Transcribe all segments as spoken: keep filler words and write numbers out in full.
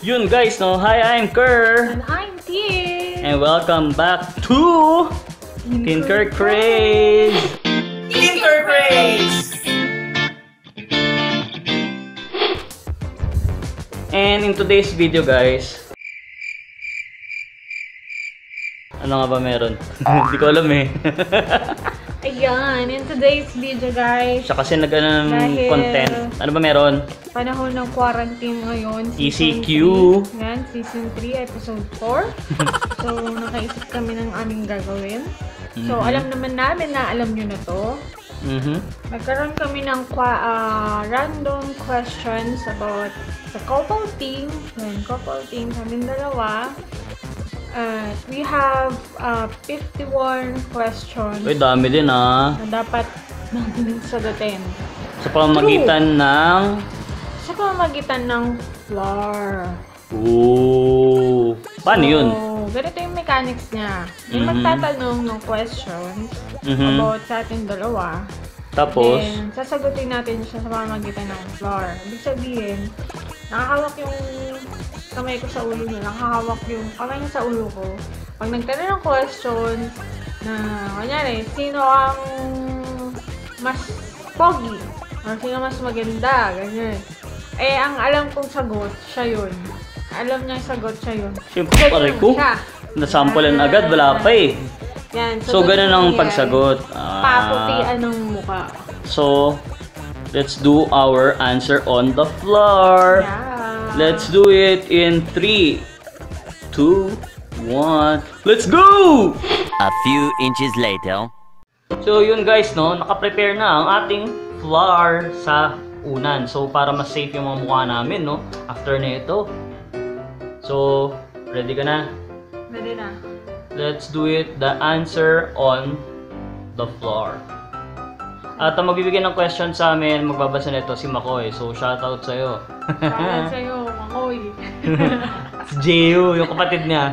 Yun guys, no? Hi, I'm Kerr. And I'm Tia. And welcome back to Tinker Craze. Tinker Craze! And in today's video guys, ano nga ba meron? Hindi ko alam eh. Ayan, in today's video guys, siya kasi nag-ano ng dahil content. Ano ba meron? panahon ng quarantine ngayon. E C Q. Yan, season three, episode four. So, nakaisip kami ng aming gagawin. So, Mhm. alam naman namin na alam nyo na to. Mhm. Nagkaroon kami ng qua- uh, random questions about the couple team. Yan, couple team, kaming dalawa. Uh, we have uh, fifty-one questions Uy, dami din ah. na dapat namin sagutin. Sa pamamagitan ng... Sa pamamagitan ng floor. Ooh. Paano yun? So, ganito yung mechanics niya. May Mhm. magtatanong ng questions Mhm. about sa ating dalawa. Tapos, Then, sasagutin natin siya sa pamamagitan ng floor. Ibig sabihin, nakahawak yung kamay ko sa ulo niya, nakahawak yung kamay niya sa ulo ko. Pag nagtanong ng question na, kunyari, sino ang mas pogi? Or sino mas maganda? Ganyan. Eh, ang alam kong sagot, siya yun. Alam niya yung sagot, siya yun. siyempre Ganyan pare ko. siya. Nasampulan agad, wala pa eh. Yan. So, ganun ang yan. pagsagot. Ah, Paputian ng mukha. so, let's do our answer on the floor. Yeah. Let's do it in three, two, one. Let's go! A few inches later. So yun guys, no, naka-prepare na ang ating flour sa unan. So para mas safe yung mga mukha namin, no, after na ito. So, ready ka na? Ready na. Let's do it. The answer on the floor. At ang magbibigay ng question sa amin, magbabasa nito si Makoy. So, shoutout sa'yo. Shoutout sa'yo, Makoy. Si Jeyo, yung kapatid niya.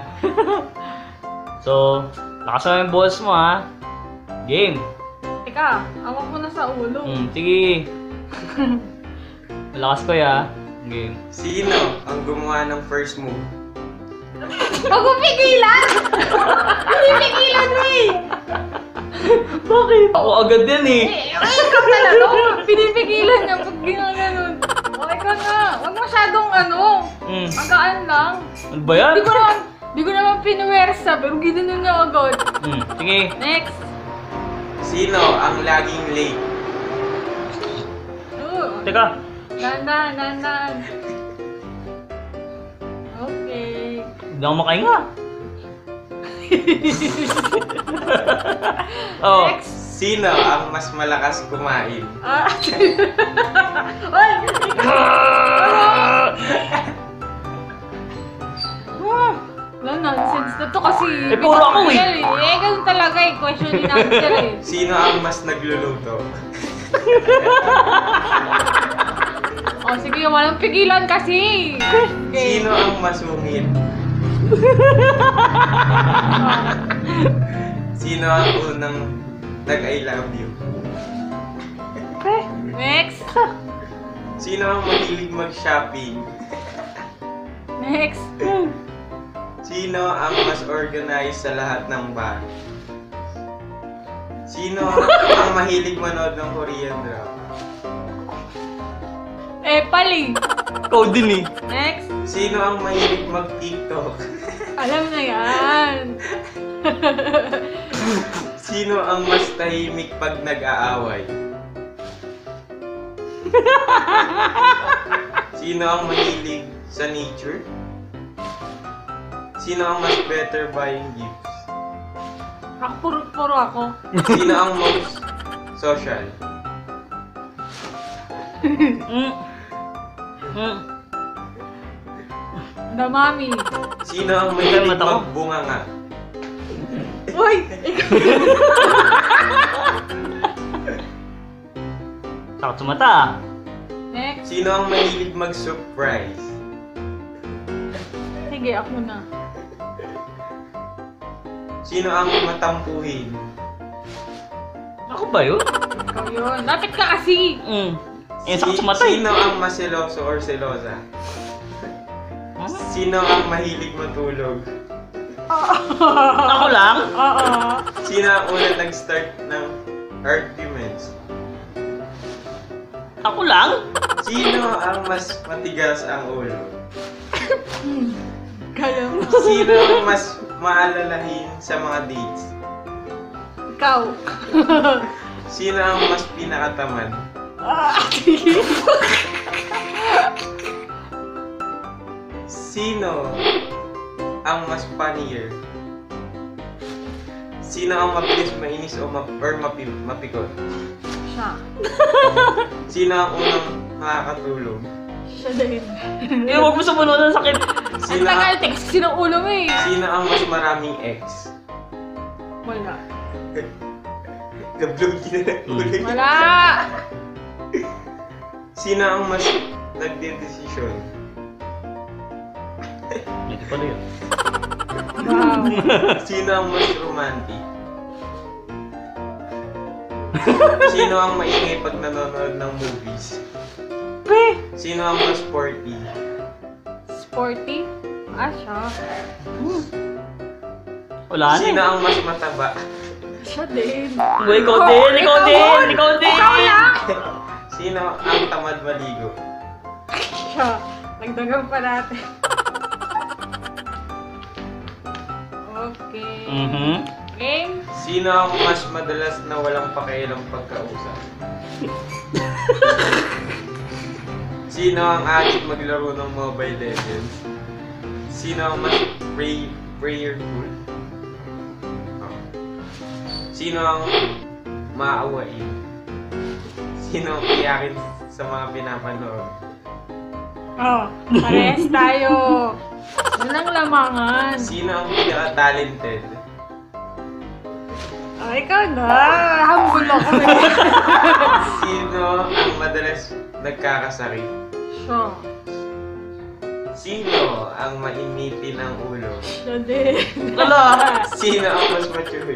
So, lakas mo yung balls mo ha. Game. Teka, awak mo na sa ulo. Hmm, sige. Malakas ko ya. Game. Sino ang gumawa ng first move? Huwag mo pigilan! Hindi pigilan mo eh! Bakit? Ako agad yan eh. Eh, ikaw talaga. Pinipigilan niya pag ginaganon. O, ikaw na. Huwag masyadong ano. Hmm. Magaan lang. Ano ba yan? Di ko naman, di ko naman pinuwersa, pero ginanon niya agad. Hmm, sige. Next. Sino ang laging late? Uh, Teka. Dandan, dandan. Okay. Hindi ako makahinga. Oh. Next. Sino ang mas malakas kumain? Ah. Oy! Wala, nonsense na to kasi. Eh, puro ako eh. Eh, ganun talaga eh. Question and answer eh. Sino ang mas nagluluto? O, sige, walang pigilan kasi. Okay. Sino ang masungit? Sino ang unang nag-I love you? Okay. Next. Sino ang mahilig mag-shopping? Next. Sino ang mas organized sa lahat ng bahay? Sino ang mahilig manood ng Korean drama? Eh, pali. Ikaw din eh. Next. Sino ang mahilig mag-TikTok? Alam na yan. Sino ang mas tahimik pag nag-aaway? Sino ang mahilig sa nature? Sino ang mas better buying gifts? Ako, puro-puro ako. Sino ang most social? Mm. Mm. The mommy. Sino ang mahilig Mata ko. magbunganga? Uy! Takot sa mata ah. Next. Sino ang mahilig mag-surprise? Sige, ako na. Sino ang matampuhin? Ako ba yun? Ikaw yun. Lapit ka kasi. Mm. Eh, Si- sakit sa mata eh. Sino ang maseloso or selosa? Huh? Sino ang mahilig matulog? Ako lang? Oo. Sino ang unang nag-start ng arguments? Ako lang? Sino ang mas matigas ang ulo? Kaya mo. Sino ang mas maalalahin sa mga dates? Ikaw. Sino ang mas pinakatamad? Ah, Sino ang mas funnier? Sino ang mabilis mainis o map or mapi mapikot? Siya. Sino ang unang makakatulog? Siya din. Eh, huwag mo sumunod ng sakit. Ang Sino tagal, ang, text sino ulo mo eh. sino ang mas maraming ex? Wala. Nablog na ng ulo. Wala. Sino ang mas nagdedesisyon? Hindi pala yun. Wow. Sino ang mas romantic? Sino ang maingay pag nanonood ng movies? Pre. Sino ang mas sporty? Sporty? Ah, siya. Wala na Sino eh. ang mas mataba? Siya din. Uy, ikaw din, ikaw din, ikaw din. Ikaw lang. Sino ang tamad maligo? Siya. Nagdagan pa natin. Okay. Mhm. Game. Sino ang mas madalas na walang pakialam pagkausap? Sino ang adik maglaro ng Mobile Legends? Sino ang mas pray prayerful? Oh. Sino ang maawain? Sino ang iyakin sa mga pinapanood? Oh, parehas tayo. Yun ang lamangan. Sino ang pinaka-talented? Oh, ikaw na. Hambol ako eh. Sino ang madalas nagkakasakit? Siya. Sino ang mainitin ang ulo? Siya din. Wala. Sino ang mas mature?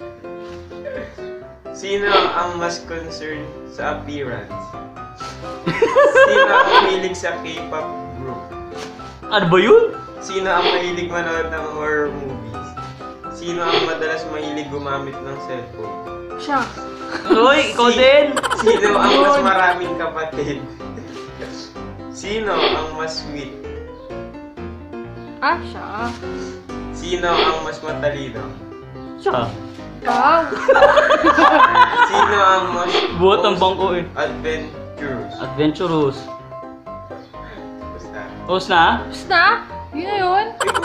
Sino ang mas concerned sa appearance? Sino ang mahilig sa K-pop group? Ano ba yun? Sino ang mahilig manood ng horror movies? Sino ang madalas mahilig gumamit ng cellphone? Siya. Uy, ikaw Si- din. Sino ang mas maraming kapatid? Sino ang mas sweet? Ah, siya. Sino ang mas matalino? Siya. Ikaw. Sino ang mas Buhat ang bangko eh. adventurous? Adventurous. Basta. Tapos na? Basta. Yun na yun.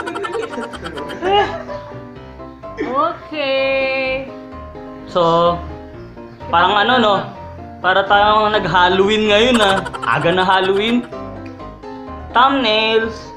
Okay. So, parang ano no? Para tayong nag-Halloween ngayon ah. Aga na Halloween. Thumbnails.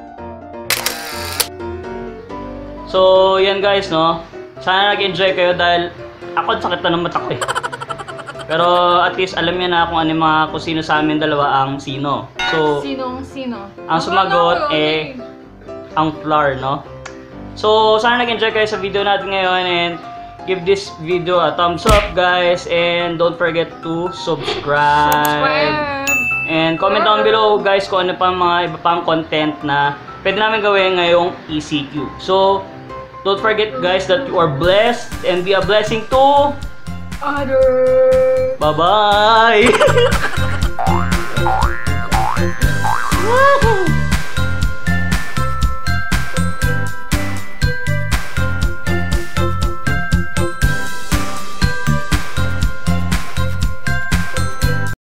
So, yan guys no. Sana nag-enjoy kayo dahil ako sakit na ng mata ko eh. Pero at least alam niya na kung ano yung mga kung sino sa amin dalawa ang sino. So, Sinong sino? ang sumagot eh ang flour, no? So, sana nag-enjoy kayo sa video natin ngayon and give this video a thumbs up, guys. And don't forget to subscribe. Subscribe. And comment down below, guys, kung ano pa mga iba pang content na pwede namin gawin ngayong E C Q. So, don't forget, guys, that you are blessed and be a blessing to... Other. Bye-bye! Woohoo!